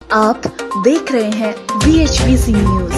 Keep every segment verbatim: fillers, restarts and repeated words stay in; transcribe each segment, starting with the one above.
आप देख रहे हैं V H P C news.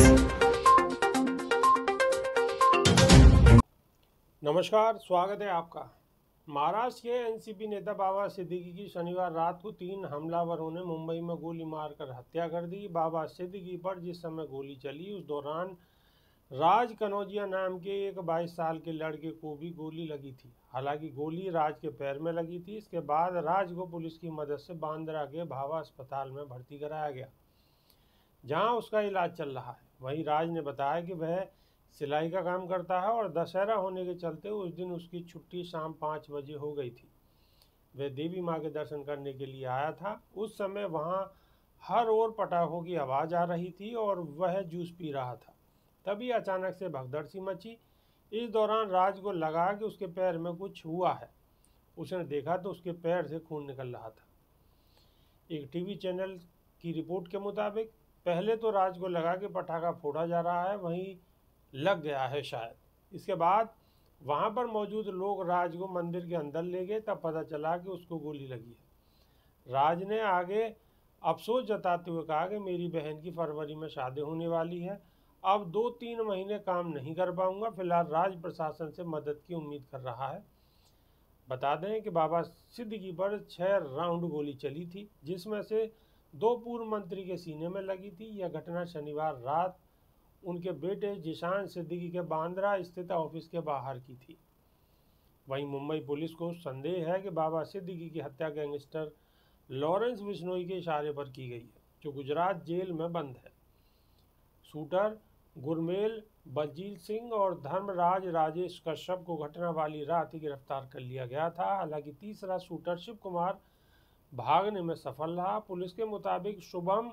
नमस्कार, स्वागत है आपका। महाराष्ट्र के एन सी पी नेता बाबा सिद्दीकी की शनिवार रात को तीन हमलावरों ने मुंबई में गोली मारकर हत्या कर दी। बाबा सिद्दीकी पर जिस समय गोली चली उस दौरान राज कनौजिया नाम के एक बाईस साल के लड़के को भी गोली लगी थी। हालांकि गोली राज के पैर में लगी थी। इसके बाद राज को पुलिस की मदद से बांद्रा के भाभा अस्पताल में भर्ती कराया गया, जहां उसका इलाज चल रहा है। वहीं राज ने बताया कि वह सिलाई का काम करता है और दशहरा होने के चलते उस दिन उसकी छुट्टी शाम पाँच बजे हो गई थी। वह देवी माँ के दर्शन करने के लिए आया था। उस समय वहाँ हर ओर पटाखों की आवाज़ आ रही थी और वह जूस पी रहा था। तभी अचानक से भगदड़ सी मची। इस दौरान राज को लगा कि उसके पैर में कुछ हुआ है। उसने देखा तो उसके पैर से खून निकल रहा था। एक टीवी चैनल की रिपोर्ट के मुताबिक पहले तो राज को लगा कि पटाखा फोड़ा जा रहा है, वहीं लग गया है शायद। इसके बाद वहां पर मौजूद लोग राज को मंदिर के अंदर ले गए, तब पता चला कि उसको गोली लगी है। राज ने आगे अफसोस जताते हुए कहा कि मेरी बहन की फरवरी में शादी होने वाली है, अब दो तीन महीने काम नहीं कर पाऊंगा। फिलहाल राज प्रशासन से मदद की उम्मीद कर रहा है। बता दें कि बाबा सिद्दीकी पर छह राउंड गोली चली थी, जिसमें से दो पूर्व मंत्री के सीने में लगी थी। यह घटना शनिवार रात उनके बेटे जिशान सिद्दीकी के बांद्रा स्थित ऑफिस के बाहर की थी। वहीं मुंबई पुलिस को संदेह है कि बाबा सिद्दीकी की हत्या गैंगस्टर लॉरेंस बिश्नोई के इशारे पर की गई है, जो गुजरात जेल में बंद है। शूटर गुरमेल बलजीत सिंह और धर्मराज राजेश कश्यप को घटना वाली रात ही गिरफ्तार कर लिया गया था। हालांकि तीसरा शूटर शिव कुमार भागने में सफल रहा। पुलिस के मुताबिक शुभम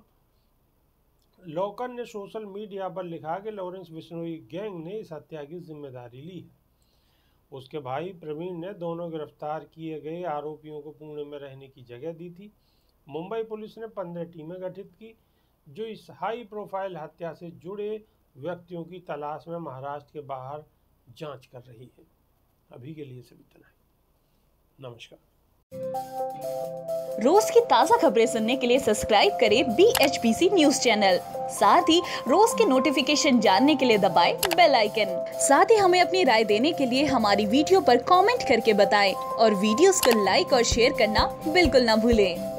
लोकन ने सोशल मीडिया पर लिखा कि लॉरेंस बिश्नोई गैंग ने इस हत्या की जिम्मेदारी ली है। उसके भाई प्रवीण ने दोनों गिरफ्तार किए गए आरोपियों को पुणे में रहने की जगह दी थी। मुंबई पुलिस ने पंद्रह टीमें गठित की, जो इस हाई प्रोफाइल हत्या से जुड़े व्यक्तियों की तलाश में महाराष्ट्र के बाहर जांच कर रही है। अभी के लिए सिर्फ इतना ही। नमस्कार। रोज की ताजा खबरें सुनने के लिए सब्सक्राइब करें B H P C news channel. साथ ही रोज के नोटिफिकेशन जानने के लिए दबाएं बेल आइकन। साथ ही हमें अपनी राय देने के लिए हमारी वीडियो पर कमेंट करके बताएं और वीडियोस को लाइक और शेयर करना बिल्कुल ना भूलें।